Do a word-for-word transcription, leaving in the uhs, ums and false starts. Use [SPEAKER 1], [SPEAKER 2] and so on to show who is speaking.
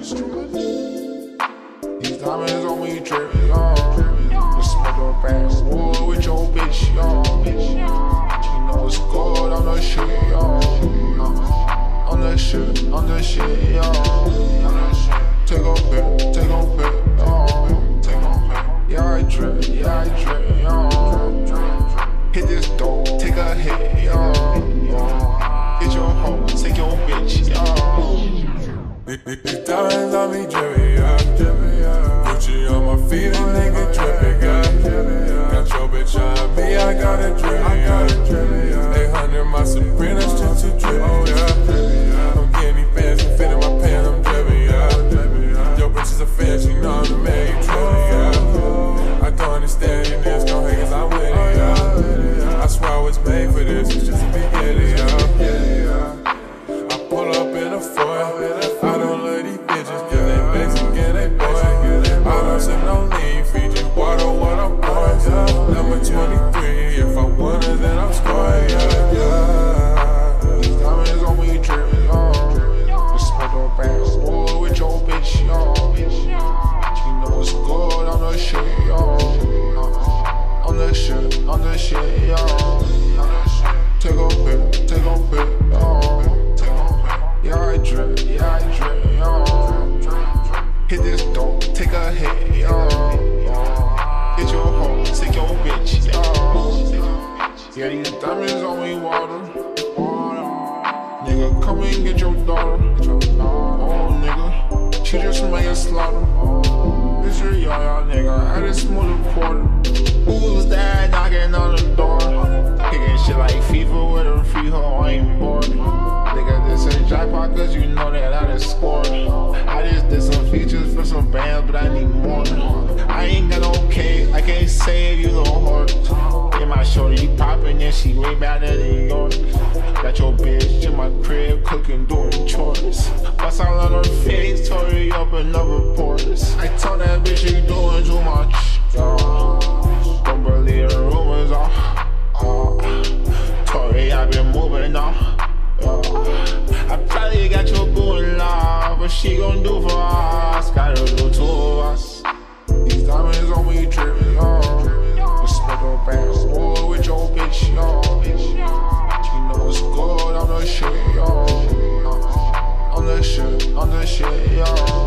[SPEAKER 1] These diamonds on me drip, y'all. Just smoke a backwood with your bitch, y'all. She know it's good on the shit, y'all. On the shit, on the shit, y'all. Take a bit, take a bit, y'all. Yeah, I drip, yeah, I drip, y'all. Hit this dope, take a hit, y'all. Hit your hoe, take your bitch, y'all.
[SPEAKER 2] These diamonds on me drippin', yeah. Gucci on my feet, a nigga drippin', yeah. Got your bitch on me, I got a drip, yeah. eight hundred my Supreme, that's just too drippin', yeah. Don't get any fans, I'm fitting my pants, I'm drippin', yeah. Your bitch is a fan, she know I'm the man, you drippin', yeah. I don't understand you niggas gon' hate cause I'm with it, yeah. I swear I was made for this, it's just a beginning, yeah. I pull up in a foil. I don't love these bitches cause they basic and they boy. I don't sip no lean, Fiji water, what I'm pouring. Number twenty-three, if I won it, then I'm scoring, yeah, yeah.
[SPEAKER 1] These diamonds on me drip, y'all. Just smoke a backwood with your bitch, y'all. She know it's good on the shit, y'all. On the shit, on the shit, y'all. Take a bit, take a bit, y'all. Yeah, I drip, yeah, I drip, y'all. Hit this dope, take a hit, y'all. Hit your hoe, take your bitch, y'all. Yeah, these diamonds on me water. Nigga, come and get your daughter. Oh, nigga, she just made a slaughter. This your y'all, nigga, I just smoothed a quarter. Who's that knocking on the door? Kicking shit like FIFA with a free hoe, I ain't bored. Nigga, this a jackpot cause you know that I done scored. I just did some features for some bands, but I need more. I ain't got no cake, I can't save you little whore. In my shoulder, you poppin' and she way better than yours. Got your bitch in my crib, cooking, doing chores. Bust all on her face, Tory up another reports. I told that bitch you doing too much, y'all. Don't believe the rumors, uh, uh. Tory, I been moving on. Uh, I probably got your boo in love, but she gon' do for us. Gotta do two of us. These diamonds on me drip, y'all. Just smoke a backwood with your bitch, y'all. She know it's good on the shit, y'all. On the shit, on the shit, y'all.